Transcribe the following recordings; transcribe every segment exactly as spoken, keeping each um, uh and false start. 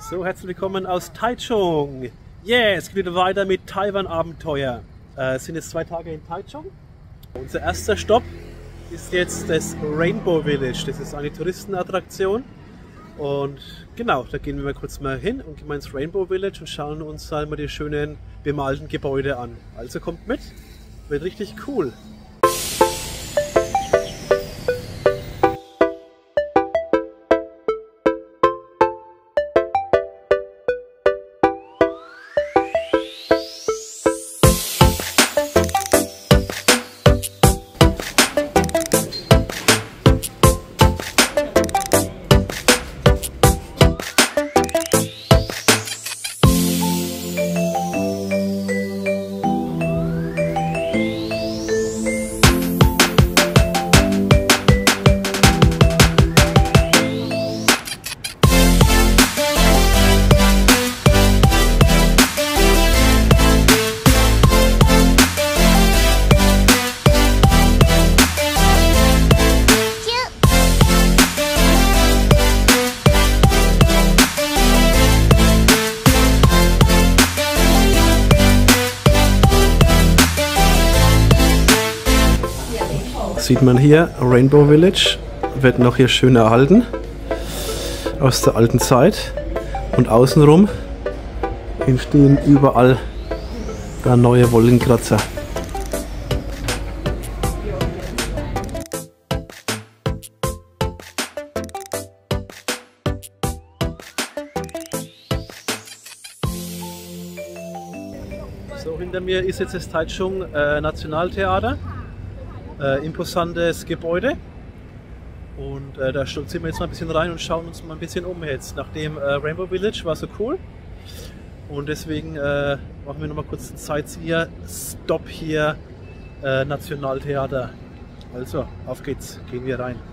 So, herzlich willkommen aus Taichung. Yeah, es geht wieder weiter mit Taiwan-Abenteuer. Äh, es sind jetzt zwei Tage in Taichung. Unser erster Stopp ist jetzt das Rainbow Village. Das ist eine Touristenattraktion. Und genau, da gehen wir mal kurz mal hin und gehen mal ins Rainbow Village und schauen uns einmal die schönen bemalten Gebäude an. Also kommt mit, wird richtig cool. Sieht man hier, Rainbow Village wird noch hier schön erhalten aus der alten Zeit, und außenrum entstehen überall da neue Wolkenkratzer. So, hinter mir ist jetzt das Taichung äh, Nationaltheater. Äh, imposantes Gebäude, und äh, da ziehen wir jetzt mal ein bisschen rein und schauen uns mal ein bisschen um jetzt. Nachdem äh, Rainbow Village war so cool, und deswegen äh, machen wir noch mal kurz einen Sightseer-Stop hier, äh, Nationaltheater. Also, auf geht's, gehen wir rein.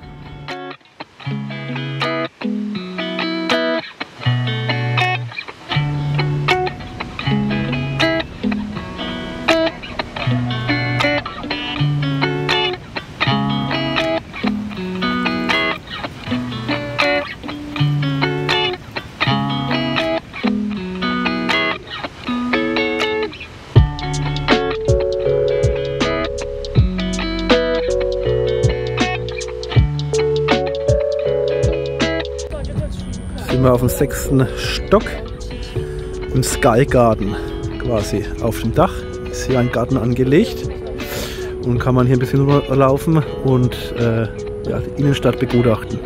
Sind wir auf dem sechsten Stock im Sky Garden, quasi auf dem Dach ist hier ein Garten angelegt, und kann man hier ein bisschen laufen und äh, ja, die Innenstadt begutachten.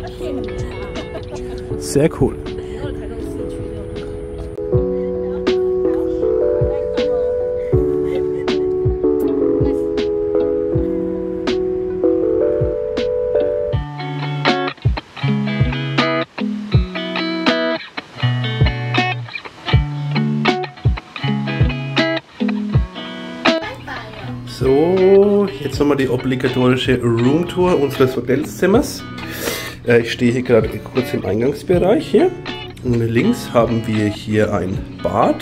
Sehr cool. So, jetzt nochmal die obligatorische Roomtour unseres Hotelzimmers. Äh, ich stehe hier gerade kurz im Eingangsbereich hier. Und links haben wir hier ein Bad.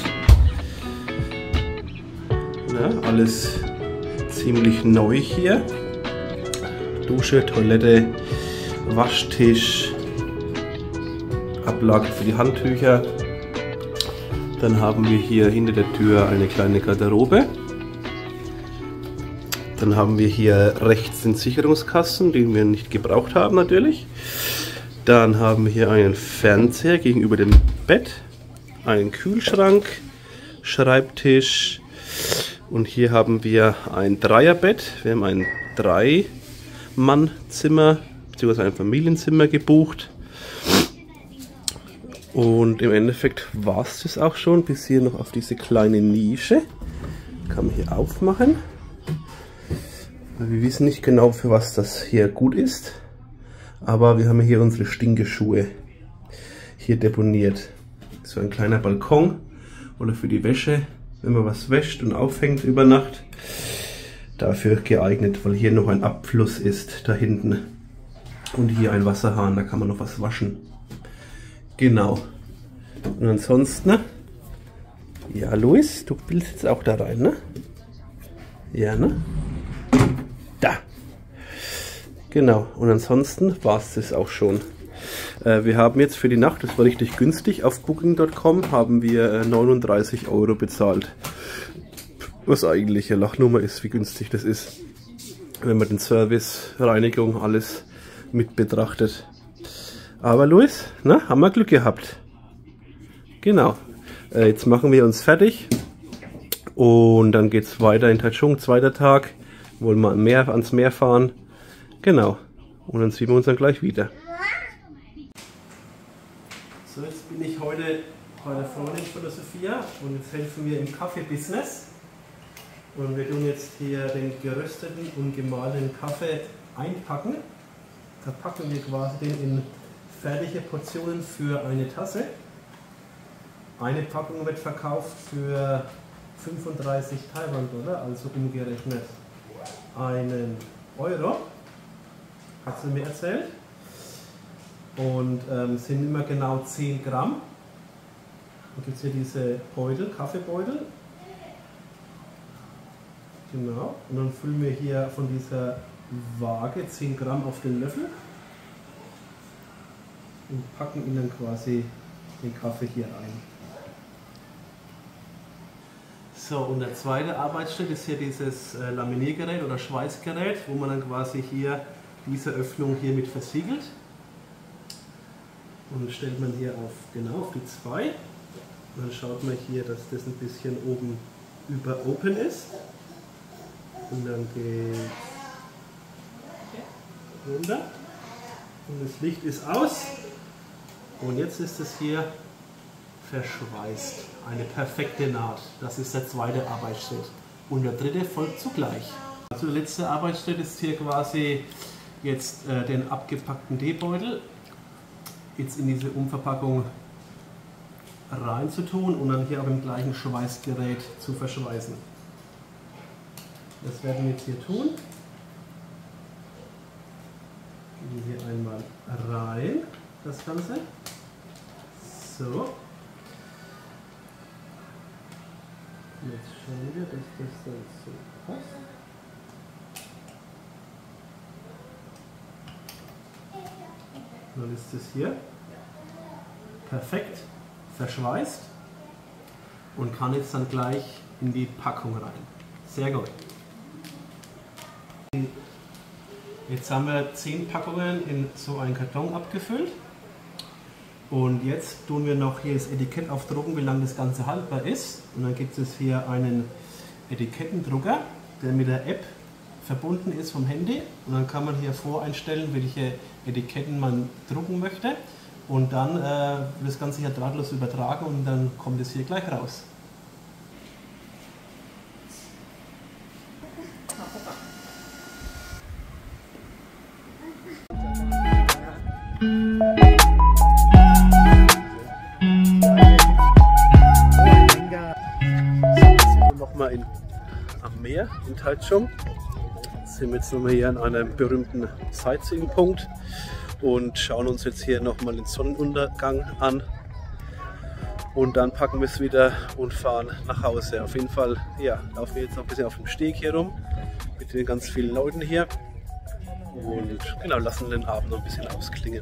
Ja, alles ziemlich neu hier. Dusche, Toilette, Waschtisch, Ablage für die Handtücher. Dann haben wir hier hinter der Tür eine kleine Garderobe. Dann haben wir hier rechts den Sicherungskasten, den wir nicht gebraucht haben natürlich. Dann haben wir hier einen Fernseher gegenüber dem Bett, einen Kühlschrank, Schreibtisch, und hier haben wir ein Dreierbett. Wir haben ein Drei-Mann-Zimmer bzw. ein Familienzimmer gebucht. Und im Endeffekt war es das auch schon, bis hier noch auf diese kleine Nische. Kann man hier aufmachen. Wir wissen nicht genau, für was das hier gut ist, aber wir haben hier unsere Stinkerschuhe hier deponiert. So ein kleiner Balkon oder für die Wäsche, wenn man was wäscht und aufhängt über Nacht. Dafür geeignet, weil hier noch ein Abfluss ist da hinten und hier ein Wasserhahn, da kann man noch was waschen. Genau. Und ansonsten, ja Luis, du willst jetzt auch da rein, ne? Ja, ne? Da. Genau, und ansonsten war es das auch schon. Äh, wir haben jetzt für die Nacht, das war richtig günstig, auf Booking Punkt com haben wir äh, neununddreißig Euro bezahlt. Was eigentlich eine Lachnummer ist, wie günstig das ist, wenn man den Service, Reinigung, alles mit betrachtet. Aber Luis, na, haben wir Glück gehabt. Genau. Äh, jetzt machen wir uns fertig und dann geht es weiter in Taichung, zweiter Tag. Wollen wir mehr, ans Meer fahren. Genau. Und dann sehen wir uns dann gleich wieder. So, jetzt bin ich heute bei der Freundin von der Sophia und jetzt helfen wir im Kaffee-Business. Und wir tun jetzt hier den gerösteten und gemahlenen Kaffee einpacken. Da packen wir quasi den in fertige Portionen für eine Tasse. Eine Packung wird verkauft für fünfunddreißig Taiwan-Dollar, also umgerechnet einen Euro. Hat sie mir erzählt. Und ähm, sind immer genau zehn Gramm. Dann gibt es hier diese Beutel, Kaffeebeutel. Genau. Und dann füllen wir hier von dieser Waage zehn Gramm auf den Löffel. Und packen ihn dann quasi den Kaffee hier ein. So, und der zweite Arbeitsschritt ist hier dieses äh, Laminiergerät oder Schweißgerät, wo man dann quasi hier diese Öffnung hier mit versiegelt. Und dann stellt man hier auf, genau auf die zwei. Und dann schaut man hier, dass das ein bisschen oben über Open ist. Und dann geht runter. Und das Licht ist aus. Und jetzt ist es hier verschweißt. Eine perfekte Naht. Das ist der zweite Arbeitsschritt. Und der dritte folgt zugleich. Also der letzte Arbeitsschritt ist hier quasi jetzt äh, den abgepackten Teebeutel jetzt in diese Umverpackung reinzutun und dann hier auch im gleichen Schweißgerät zu verschweißen. Das werden wir jetzt hier tun. Gehen hier einmal rein, das Ganze. So. Jetzt schauen wir, dass das dann so passt. Dann ist es hier perfekt verschweißt und kann jetzt dann gleich in die Packung rein. Sehr gut. Jetzt haben wir zehn Packungen in so einen Karton abgefüllt. Und jetzt tun wir noch hier das Etikett aufdrucken, wie lange das Ganze haltbar ist. Und dann gibt es hier einen Etikettendrucker, der mit der App verbunden ist vom Handy. Und dann kann man hier voreinstellen, welche Etiketten man drucken möchte. Und dann äh, wird das Ganze hier drahtlos übertragen und dann kommt es hier gleich raus. Nochmal in, am Meer in Taichung. Jetzt sind wir jetzt nochmal hier an einem berühmten Sightseeing-Punkt und schauen uns jetzt hier nochmal den Sonnenuntergang an. Und dann packen wir es wieder und fahren nach Hause. Auf jeden Fall, ja, laufen wir jetzt noch ein bisschen auf dem Steg hier rum mit den ganz vielen Leuten hier und genau, lassen den Abend noch ein bisschen ausklingen.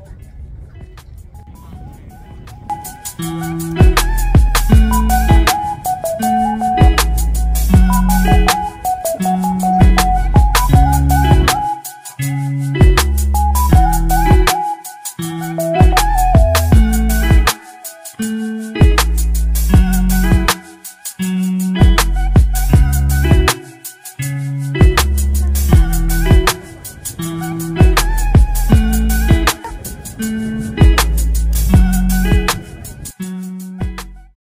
Mm-hmm.